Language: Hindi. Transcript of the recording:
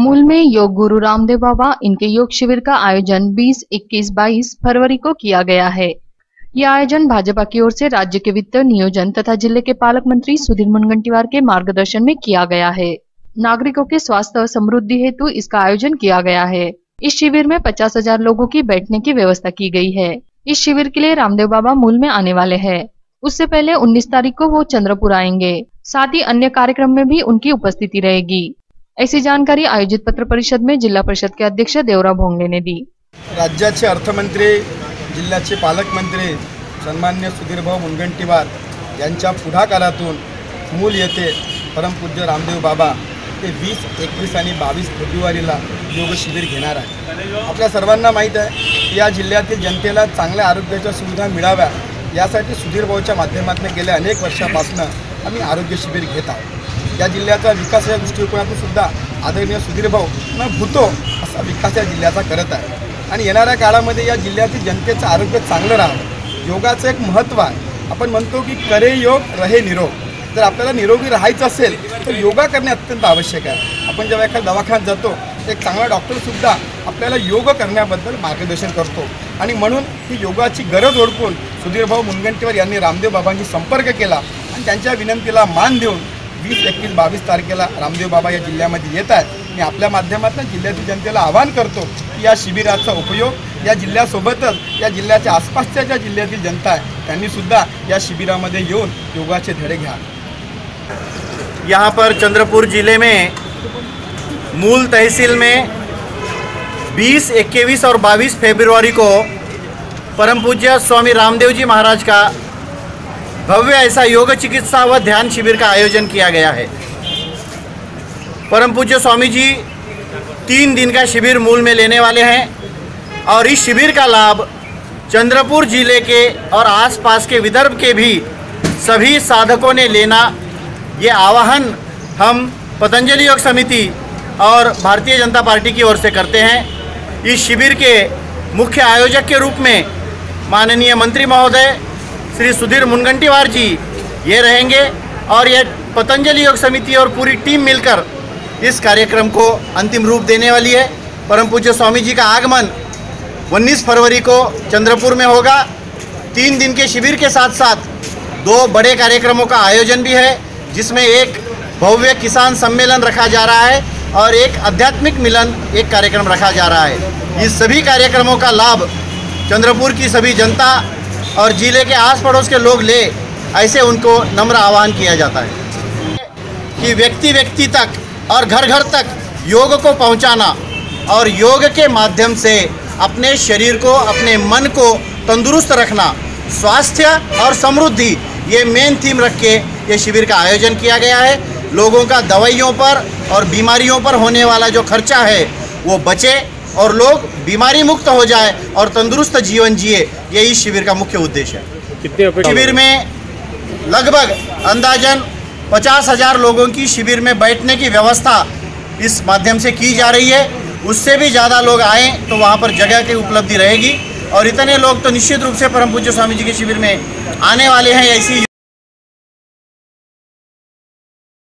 मूल में योग गुरु रामदेव बाबा इनके योग शिविर का आयोजन 20, 21, 22 फरवरी को किया गया है। यह आयोजन भाजपा की ओर से राज्य के वित्त नियोजन तथा जिले के पालक मंत्री सुधीर मुनगंटीवार के मार्गदर्शन में किया गया है। नागरिकों के स्वास्थ्य और समृद्धि हेतु इसका आयोजन किया गया है। इस शिविर में 50,000 लोगों की बैठने की व्यवस्था की गई है। इस शिविर के लिए रामदेव बाबा मूल में आने वाले हैं। उससे पहले 19 तारीख को वो चंद्रपुर आएंगे। साथ ही अन्य कार्यक्रम में भी उनकी उपस्थिति रहेगी। ऐसी जानकारी आयोजित पत्र परिषद में जिला परिषद के अध्यक्ष देवराव भोंगले ने दी। राज्याचे अर्थमंत्री, जिल्ह्याचे पालकमंत्री सन्मान्य सुधीरभाऊ मुनगंटीवार यांच्या पुढाकारातून मूल येथे परमपूज्य रामदेव बाबा ते 20, 21 आणि 22 फेब्रुवारीला योग शिबिर घेणार आहे। आपल्या सर्वांना माहीत आहे या जिल्ह्यातील जनतेला चांगल्या आरोग्याच्या सुविधा मिळाव्या यासाठी सुधीरभाऊच्या माध्यमातून गेल्या अनेक वर्षापासून आम्ही आरोग्य शिबिर घेत आहोत। या जिल्ह्याचा विकास या दृष्टिकोनातून सुद्धा आदरणीय सुधीरभाऊ भूतो असा विकास या जिल्ह्याचा करत आहे आणि येणाऱ्या काळामध्ये या जिल्ह्यातील जनतेचं आरोग्य चांगलं राहावं। योगाचं एक महत्त्व आहे। आपण म्हणतो की करे योग रहे निरोग। जर आपल्याला निरोगी राहायचं असेल तर योगा करणे अत्यंत आवश्यक आहे। आपण जेव्हा एखाद्या दवाखान्यात जातो एक चांगला डॉक्टरसुद्धा आपल्याला योग करण्याबद्दल मार्गदर्शन करतो आणि म्हणून ही योगाची गरज ओळखून सुधीरभाऊ मुनगंटीवार यांनी रामदेव बाबांशी संपर्क केला आणि त्यांच्या विनंतीला मान देऊन 20, 21, 22 तारखेला रामदेव बाबा या जिल्ह्यामध्ये येत आहे। मी आपल्या माध्यमातून जिल्ह्यातील जनतेला आवाहन करतो की या शिबिराचा उपयोग या जिल्ह्यासोबतच या जिल्ह्याच्या आसपासच्या ज्या जिल्ह्यातील जनता आहे त्यांनी सुद्धा या शिबिरामध्ये येऊन योगाचे धडे घ्या। यहाँ पर चंद्रपुर जिले में मूल तहसील में 20, 21 और 22 फरवरी को परम पूज्य स्वामी रामदेव जी महाराज का भव्य ऐसा योग चिकित्सा व ध्यान शिविर का आयोजन किया गया है। परम पूज्य स्वामी जी 3 दिन का शिविर मूल में लेने वाले हैं और इस शिविर का लाभ चंद्रपुर जिले के और आसपास के विदर्भ के भी सभी साधकों ने लेना, ये आह्वान हम पतंजलि योग समिति और भारतीय जनता पार्टी की ओर से करते हैं। इस शिविर के मुख्य आयोजक के रूप में माननीय मंत्री महोदय श्री सुधीर मुनगंटीवार जी ये रहेंगे और ये पतंजलि योग समिति और पूरी टीम मिलकर इस कार्यक्रम को अंतिम रूप देने वाली है। परम पूज्य स्वामी जी का आगमन 19 फरवरी को चंद्रपुर में होगा। 3 दिन के शिविर के साथ साथ 2 बड़े कार्यक्रमों का आयोजन भी है, जिसमें एक भव्य किसान सम्मेलन रखा जा रहा है और एक आध्यात्मिक मिलन एक कार्यक्रम रखा जा रहा है। इस सभी कार्यक्रमों का लाभ चंद्रपुर की सभी जनता और जिले के आस पड़ोस के लोग ले, ऐसे उनको नम्र आह्वान किया जाता है कि व्यक्ति व्यक्ति तक और घर घर तक योग को पहुंचाना और योग के माध्यम से अपने शरीर को, अपने मन को तंदुरुस्त रखना, स्वास्थ्य और समृद्धि, ये मेन थीम रख के ये शिविर का आयोजन किया गया है। लोगों का दवाइयों पर और बीमारियों पर होने वाला जो खर्चा है वो बचे और लोग बीमारी मुक्त हो जाए और तंदुरुस्त जीवन जिए, ये इस शिविर का मुख्य उद्देश्य है। शिविर में लगभग अंदाजन 50,000 लोगों की शिविर में बैठने की व्यवस्था इस माध्यम से की जा रही है। उससे भी ज़्यादा लोग आएँ तो वहाँ पर जगह की उपलब्धि रहेगी और इतने लोग तो निश्चित रूप से परम पूज्य स्वामी जी के शिविर में आने वाले हैं। ऐसी